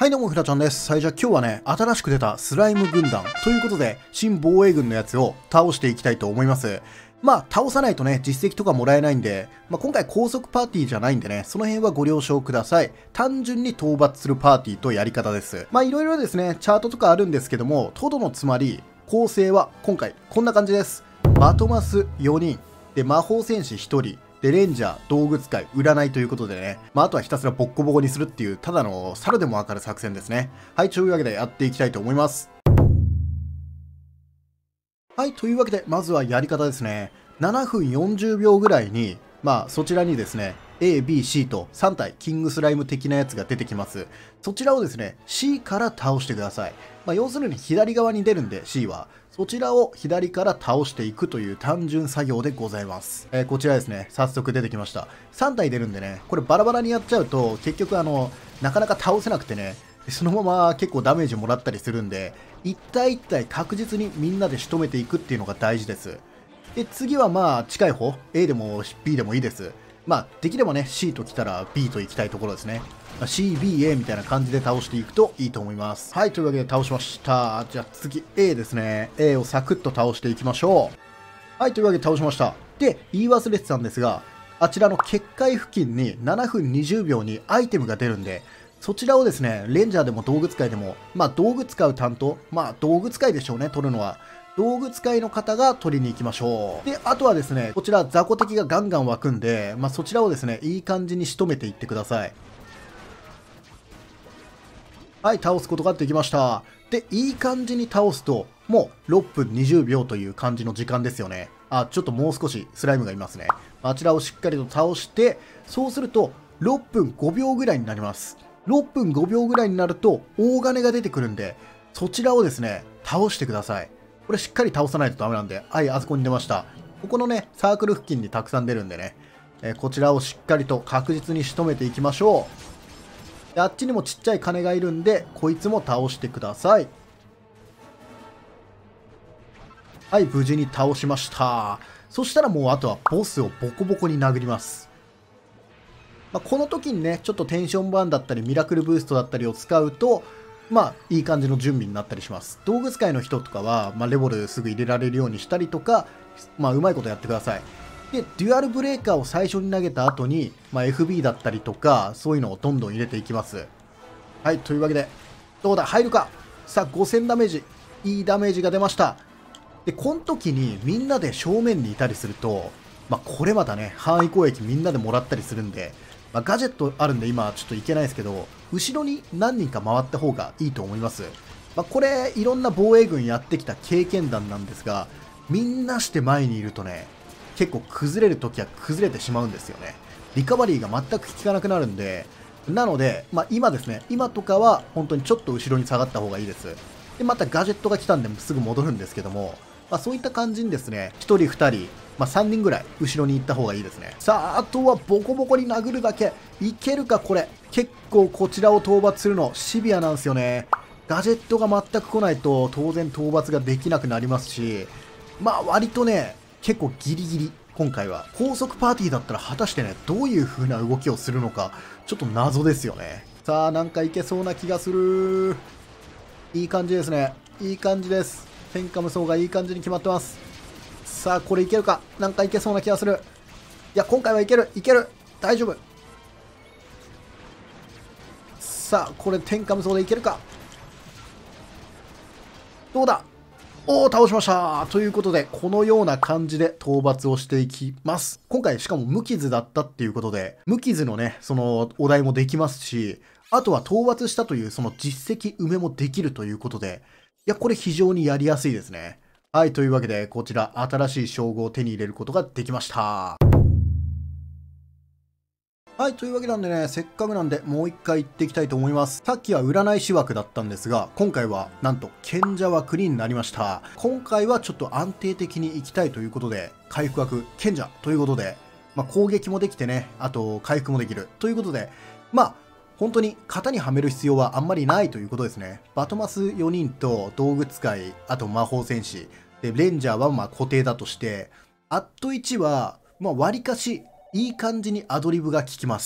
はいどうも、ひらちゃんです。はい、じゃあ今日はね、新しく出たスライム軍団ということで、新防衛軍のやつを倒していきたいと思います。倒さないとね、実績とかもらえないんで、今回高速パーティーじゃないんでね、その辺はご了承ください。単純に討伐するパーティーとやり方です。いろいろですね、チャートとかあるんですけども、トドのつまり、構成は今回こんな感じです。バトマス4人、で、魔法戦士1人、で、レンジャー、道具使い、占いということでね。あとはひたすらボッコボコにするっていう、ただの猿でもわかる作戦ですね。はい、というわけでやっていきたいと思います。はい、というわけで、まずはやり方ですね。7分40秒ぐらいに、そちらにですね、A、B、C と3体、キングスライム的なやつが出てきます。そちらをですね、C から倒してください。要するに左側に出るんで、C は。そちらを左から倒していくという単純作業でございます。こちらですね、早速出てきました。3体出るんでね、これバラバラにやっちゃうと、結局なかなか倒せなくてね、そのまま結構ダメージもらったりするんで、一体一体確実にみんなで仕留めていくっていうのが大事です。で、次は近い方、A でも B でもいいです。できればね、C と来たら B と行きたいところですね。C、B、A みたいな感じで倒していくといいと思います。はい、というわけで倒しました。じゃあ次、A ですね。A をサクッと倒していきましょう。はい、というわけで倒しました。で、言い忘れてたんですが、あちらの結界付近に7分20秒にアイテムが出るんで、そちらをですね、レンジャーでも道具使いでも、道具使う担当、道具使いでしょうね、取るのは。道具使いの方が取りに行きましょう。で、あとはですね、こちら雑魚敵がガンガン湧くんで、そちらをですね、いい感じに仕留めていってください。はい、倒すことができました。で、いい感じに倒すと、もう6分20秒という感じの時間ですよね。ちょっともう少しスライムがいますね。あちらをしっかりと倒して、そうすると6分5秒ぐらいになります。6分5秒ぐらいになると大金が出てくるんで、そちらをですね、倒してください。これしっかり倒さないとダメなんで、はい、あそこに出ました。ここのね、サークル付近にたくさん出るんでね、こちらをしっかりと確実に仕留めていきましょう。であっちにもちっちゃい鐘がいるんで、こいつも倒してください。はい、無事に倒しました。そしたらもうあとはボスをボコボコに殴ります。この時にね、ちょっとテンションバーンだったり、ミラクルブーストだったりを使うと、いい感じの準備になったりします。道具使いの人とかは、レボルすぐ入れられるようにしたりとか、うまいことやってください。で、デュアルブレーカーを最初に投げた後に、FB だったりとか、そういうのをどんどん入れていきます。はい、というわけで、どうだ、入るか。さあ、5000ダメージ。いいダメージが出ました。で、この時にみんなで正面にいたりすると、これまたね、範囲攻撃みんなでもらったりするんで、ガジェットあるんで今ちょっといけないですけど、後ろに何人か回った方がいいと思います。これ、いろんな防衛軍やってきた経験談なんですが、みんなして前にいるとね、結構崩れるときは崩れてしまうんですよね。リカバリーが全く効かなくなるんで、なので、今ですね、今とかは本当にちょっと後ろに下がった方がいいです。で、またガジェットが来たんですぐ戻るんですけども、そういった感じにですね、1人2人、3人ぐらい後ろに行った方がいいですね。さあ、あとはボコボコに殴るだけ。いけるか、これ。結構こちらを討伐するのシビアなんですよね。ガジェットが全く来ないと当然討伐ができなくなりますし、割とね、結構ギリギリ、今回は。高速パーティーだったら果たしてね、どういう風な動きをするのか、ちょっと謎ですよね。さあ、なんかいけそうな気がする。いい感じですね。いい感じです。天下無双がいい感じに決まってます。さあ、これいけるか。なんかいけそうな気がする。いや、今回はいける。いける。大丈夫。さあ、これ天下無双でいけるか。どうだ。おー、倒しました。ということで、このような感じで討伐をしていきます。今回、しかも無傷だったっていうことで、無傷のね、そのお題もできますし、あとは討伐したというその実績埋めもできるということで、いや、これ非常にやりやすいですね。はい、というわけで、こちら、新しい称号を手に入れることができました。はい、というわけなんでね、せっかくなんで、もう一回行っていきたいと思います。さっきは占い師枠だったんですが、今回は、なんと、賢者枠になりました。今回はちょっと安定的に行きたいということで、回復枠、賢者ということで、攻撃もできてね、あと、回復もできる。ということで、本当に型にはめる必要はあんまりないということですね。バトマス4人と道具使い、あと魔法戦士、で、レンジャーは固定だとして、アット1は、わりかし、いい感じにアドリブが効きます。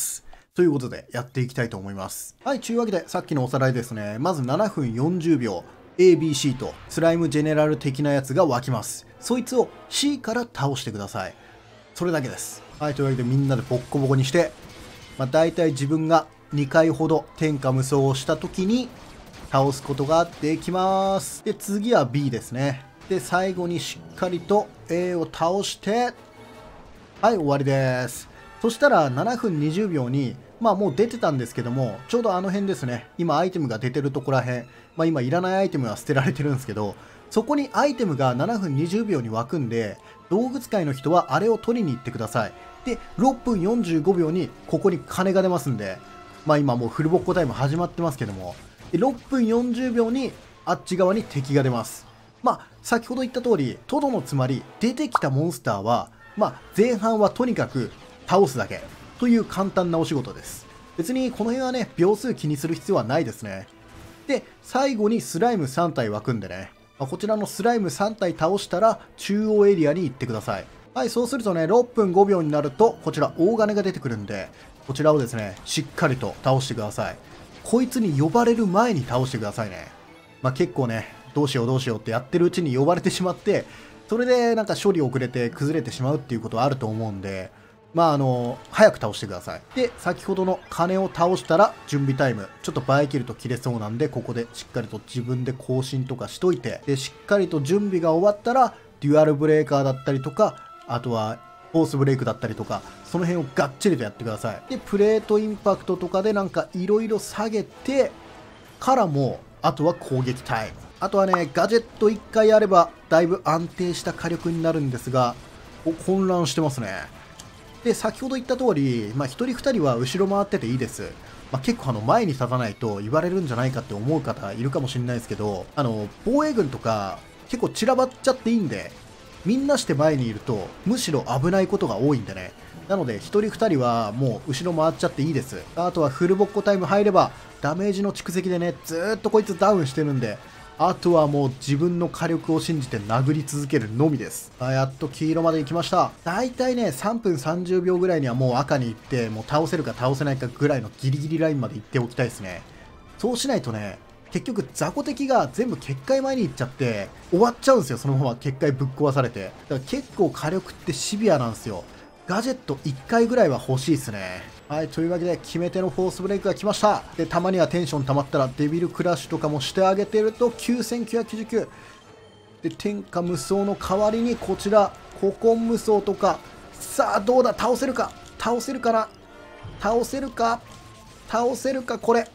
ということでやっていきたいと思います。はい、というわけでさっきのおさらいですね。まず7分40秒 ABC とスライムジェネラル的なやつが湧きます。そいつを C から倒してください。それだけです。はい、というわけでみんなでボッコボコにして、大体自分が2回ほど天下無双をした時に倒すことができます。で、次は B ですね。で、最後にしっかりと A を倒して、はい、終わりです。そしたら7分20秒に、もう出てたんですけども、ちょうどあの辺ですね。今アイテムが出てるとこら辺。今いらないアイテムは捨てられてるんですけど、そこにアイテムが7分20秒に湧くんで、動物界の人はあれを取りに行ってください。で、6分45秒にここに鐘が出ますんで、今もうフルボッコタイム始まってますけども、で6分40秒にあっち側に敵が出ます。先ほど言った通り、トドのつまり出てきたモンスターは、前半はとにかく倒すだけという簡単なお仕事です。別にこの辺はね、秒数気にする必要はないですね。で、最後にスライム3体湧くんでね、こちらのスライム3体倒したら中央エリアに行ってください。はい、そうするとね、6分5秒になると、こちら大金が出てくるんで、こちらをですね、しっかりと倒してください。こいつに呼ばれる前に倒してくださいね。結構ね、どうしようどうしようってやってるうちに呼ばれてしまって、それでなんか処理遅れて崩れてしまうっていうことはあると思うんで、早く倒してください。で、先ほどの鐘を倒したら準備タイム。ちょっと場合切ると切れそうなんで、ここでしっかりと自分で更新とかしといて、で、しっかりと準備が終わったら、デュアルブレーカーだったりとか、あとは、フォースブレイクだったりとか、その辺をがっちりとやってください。で、プレートインパクトとかでなんかいろいろ下げて、からも、あとは攻撃タイム。あとはね、ガジェット1回あれば、だいぶ安定した火力になるんですが、混乱してますね。で、先ほど言った通り、1人2人は後ろ回ってていいです。結構前に立たないと言われるんじゃないかって思う方いるかもしれないですけど、防衛軍とか結構散らばっちゃっていいんで、みんなして前にいると、むしろ危ないことが多いんでね。なので、1人2人はもう後ろ回っちゃっていいです。あとはフルボッコタイム入れば、ダメージの蓄積でね、ずーっとこいつダウンしてるんで、あとはもう自分の火力を信じて殴り続けるのみです。やっと黄色まで行きました。だいたいね、3分30秒ぐらいにはもう赤に行って、もう倒せるか倒せないかぐらいのギリギリラインまで行っておきたいですね。そうしないとね、結局雑魚敵が全部結界前に行っちゃって終わっちゃうんですよ。そのまま結界ぶっ壊されて。だから結構火力ってシビアなんですよ。ガジェット1回ぐらいは欲しいですね。はい、というわけで決め手のフォースブレイクが来ました。で、たまにはテンション溜まったらデビルクラッシュとかもしてあげてると9999。で、天下無双の代わりにこちら、古今無双とか。さあ、どうだ、倒せるか倒せるかな倒せるか倒せるかこれ。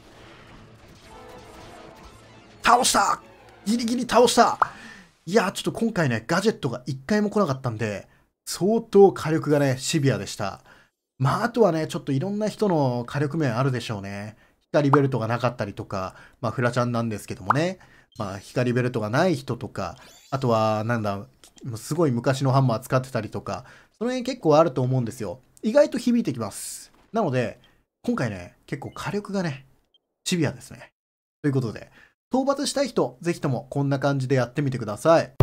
倒したギリギリ倒したいやー、ちょっと今回ね、ガジェットが1回も来なかったんで、相当火力がね、シビアでした。あとはね、ちょっといろんな人の火力面あるでしょうね。光ベルトがなかったりとか、フラちゃんなんですけどもね。光ベルトがない人とか、あとは、すごい昔のハンマー使ってたりとか、その辺結構あると思うんですよ。意外と響いてきます。なので、今回ね、結構火力がね、シビアですね。ということで、討伐したい人、ぜひともこんな感じでやってみてください。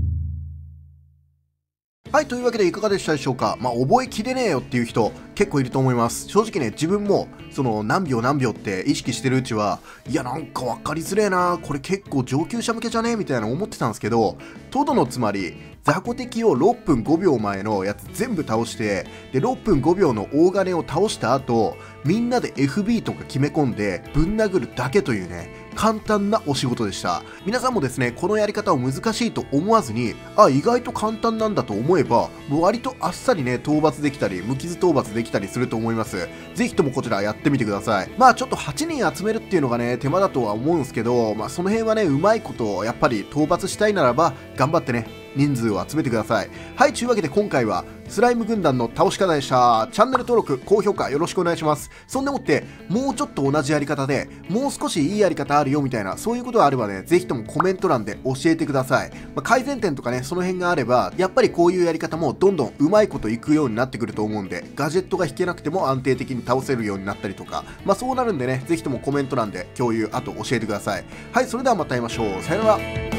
はい、というわけでいかがでしたでしょうか。覚えきれねえよっていう人結構いると思います。正直ね、自分もその何秒何秒って意識してるうちは、いやなんか分かりづれえな、これ結構上級者向けじゃねみたいな思ってたんですけど、トドのつまり雑魚敵を6分5秒前のやつ全部倒して、で6分5秒の大金を倒した後、みんなで FB とか決め込んでぶん殴るだけというね、簡単なお仕事でした。皆さんもですね、このやり方を難しいと思わずに、意外と簡単なんだと思えば、もう割とあっさりね、討伐できたり、無傷討伐できたりすると思います。ぜひともこちらやってみてください。ちょっと8人集めるっていうのがね、手間だとは思うんですけど、その辺はね、うまいことやっぱり討伐したいならば、頑張ってね、人数を集めてください。はい、というわけで今回はスライム軍団の倒し方でした。チャンネル登録、高評価よろしくお願いします。そんでもって、もうちょっと同じやり方で、もう少しいいやり方あるよみたいな、そういうことがあればね、ぜひともコメント欄で教えてください。改善点とかね、その辺があれば、やっぱりこういうやり方もどんどんうまいこといくようになってくると思うんで、ガジェットが引けなくても安定的に倒せるようになったりとか、そうなるんでね、ぜひともコメント欄で共有、あと教えてください。はい、それではまた会いましょう。さよなら。